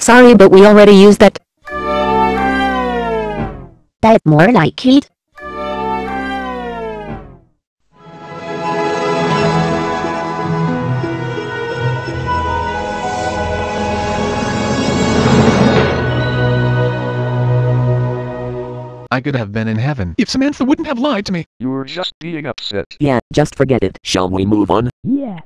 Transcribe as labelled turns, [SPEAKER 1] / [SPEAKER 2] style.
[SPEAKER 1] Sorry, but we already used that. That more like it.
[SPEAKER 2] I could have been in heaven if Samantha wouldn't have lied to me.
[SPEAKER 3] You're just being upset.
[SPEAKER 4] Yeah, just forget it. Shall we move on?
[SPEAKER 5] Yeah.